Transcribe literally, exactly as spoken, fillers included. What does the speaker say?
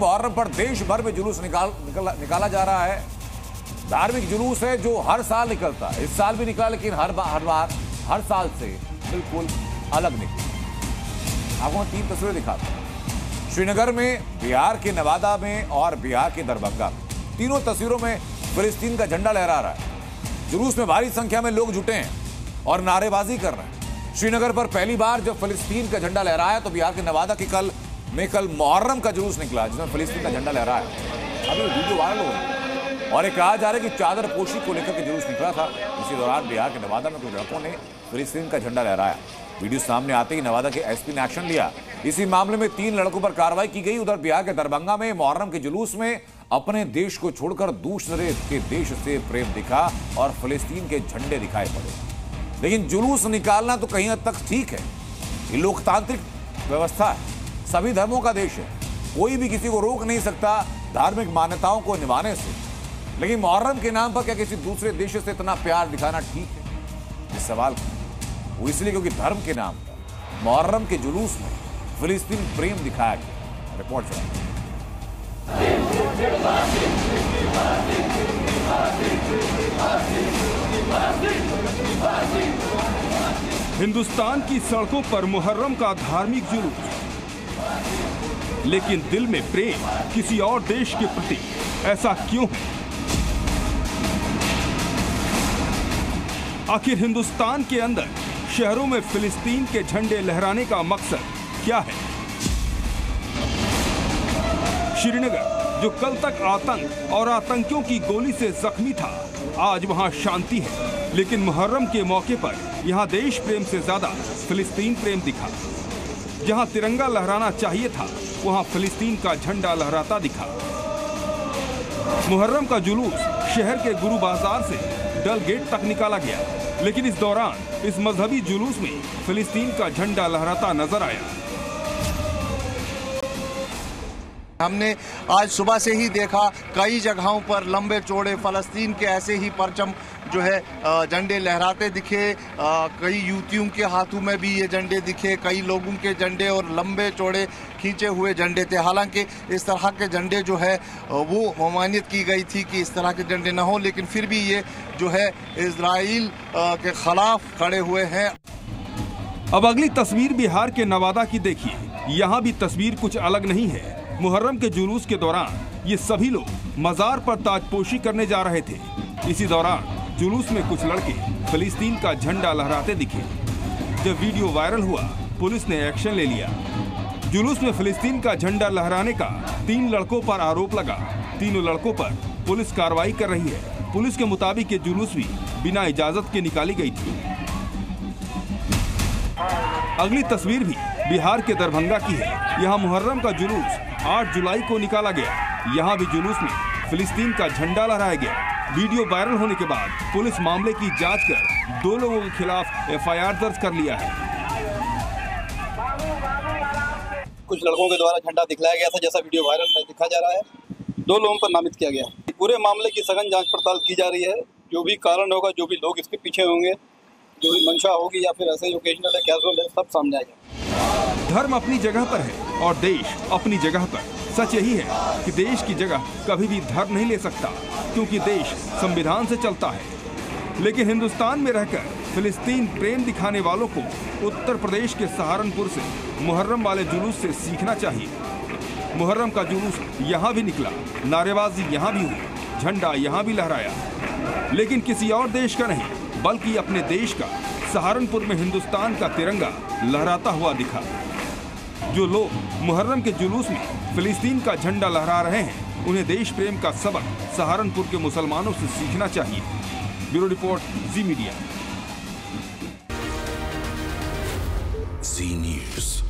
मुहर्रम पर देश भर में जुलूस निकाल, निकाल निकाला जा रहा है। धार्मिक जुलूस है जो हर साल निकलता है, इस साल भी निकला, लेकिन हर बार हर बार हर साल से बिल्कुल अलग निकला। आपको तीन तस्वीरें दिखाता हूं। श्रीनगर में, बिहार के नवादा में और बिहार के दरभंगा में, तीनों तस्वीरों में फिलिस्तीन का झंडा लहरा रहा है। जुलूस में भारी संख्या में लोग जुटे हैं और नारेबाजी कर रहे हैं। श्रीनगर पर पहली बार जब फिलिस्तीन का झंडा लहराया तो बिहार के नवादा के कल में कल मुहर्रम का जुलूस निकला जिसमें फिलिस्तीन का झंडा लहराया। अभी वीडियो वायरल हो रही है और ये कहा जा रहा है कि चादर पोशी को लेकर के जुलूस निकला था। इसी दौरान बिहार के नवादा में कुछ लड़कों ने फिलिस्तीन का झंडा लहराया। वीडियो सामने आते ही नवादा के एसपी ने एक्शन लिया। इसी मामले में तीन लड़कों पर कार्रवाई की गई। उधर बिहार के दरभंगा में मुहर्रम के जुलूस में अपने देश को छोड़कर दूसरे के देश से प्रेम दिखा और फिलिस्तीन के झंडे दिखाई पड़े। लेकिन जुलूस निकालना तो कहीं हद तक ठीक है, ये लोकतांत्रिक व्यवस्था है, सभी धर्मों का देश है, कोई भी किसी को रोक नहीं सकता धार्मिक मान्यताओं को निभाने से। लेकिन मुहर्रम के नाम पर क्या किसी दूसरे देश से इतना प्यार दिखाना ठीक है? इस सवाल वो इसलिए क्योंकि धर्म के नाम पर मुहर्रम के जुलूस में फिलिस्तीन प्रेम दिखाया गया। रिपोर्ट चलाइए। हिंदुस्तान की सड़कों पर मुहर्रम का धार्मिक जुलूस, लेकिन दिल में प्रेम किसी और देश के प्रति, ऐसा क्यों है? आखिर हिंदुस्तान के अंदर शहरों में फिलिस्तीन के झंडे लहराने का मकसद क्या है? श्रीनगर जो कल तक आतंक और आतंकियों की गोली से जख्मी था, आज वहां शांति है। लेकिन मुहर्रम के मौके पर यहां देश प्रेम से ज्यादा फिलिस्तीन प्रेम दिखा। जहां तिरंगा लहराना चाहिए था, वहां फिलिस्तीन का झंडा लहराता दिखा। मुहर्रम का जुलूस शहर के गुरु बाजार से डल गेट तक निकाला गया, लेकिन इस दौरान इस मजहबी जुलूस में फिलिस्तीन का झंडा लहराता नजर आया। हमने आज सुबह से ही देखा कई जगहों पर लंबे चौड़े फलस्तीन के ऐसे ही परचम जो है झंडे लहराते दिखे। कई युवतियों के हाथों में भी ये झंडे दिखे, कई लोगों के झंडे और लंबे चौड़े खींचे हुए झंडे थे। हालांकि इस तरह के झंडे जो है वो ममानियत की गई थी कि इस तरह के झंडे न हो, लेकिन फिर भी ये जो है इजराइल के खिलाफ खड़े हुए हैं। अब अगली तस्वीर बिहार के नवादा की देखिए। यहाँ भी तस्वीर कुछ अलग नहीं है। मुहर्रम के जुलूस के दौरान ये सभी लोग मजार पर ताजपोशी करने जा रहे थे। इसी दौरान जुलूस में कुछ लड़के फिलिस्तीन का झंडा लहराते दिखे। जब वीडियो वायरल हुआ, पुलिस ने एक्शन ले लिया। जुलूस में फिलिस्तीन का झंडा लहराने का तीन लड़कों पर आरोप लगा। तीनों लड़कों पर पुलिस कार्रवाई कर रही है। पुलिस के मुताबिक ये जुलूस भी बिना इजाजत के निकाली गई थी। अगली तस्वीर भी बिहार के दरभंगा की है। यहाँ मुहर्रम का जुलूस आठ जुलाई को निकाला गया। यहाँ भी जुलूस में फिलिस्तीन का झंडा लहराया गया। वीडियो वायरल होने के बाद पुलिस मामले की जांच कर दो लोगों के खिलाफ एफ आई आर दर्ज कर लिया है। कुछ लड़कों के द्वारा झंडा दिखलाया गया था, जैसा वीडियो वायरल में दिखा जा रहा है। दो लोगों पर नामित किया गया। पूरे मामले की सघन जांच पड़ताल की जा रही है। जो भी कारण होगा, जो भी लोग इसके पीछे होंगे, जो भी मंशा होगी या फिर ऐसे ओकेजनल है, कैजुअल है, सब सामने आएगा। धर्म अपनी जगह पर है और देश अपनी जगह पर। सच यही है कि देश की जगह कभी भी धर्म नहीं ले सकता, क्योंकि देश संविधान से चलता है। लेकिन हिंदुस्तान में रहकर फिलिस्तीन प्रेम दिखाने वालों को उत्तर प्रदेश के सहारनपुर से मुहर्रम वाले जुलूस से सीखना चाहिए। मुहर्रम का जुलूस यहाँ भी निकला, नारेबाजी यहाँ भी हुई, झंडा यहाँ भी लहराया, लेकिन किसी और देश का नहीं, बल्कि अपने देश का। सहारनपुर में हिंदुस्तान का तिरंगा लहराता हुआ दिखा। जो लोग मुहर्रम के जुलूस में फिलिस्तीन का झंडा लहरा रहे हैं, उन्हें देश प्रेम का सबक सहारनपुर के मुसलमानों से सीखना चाहिए। Bureau report, Zee media. Zee news.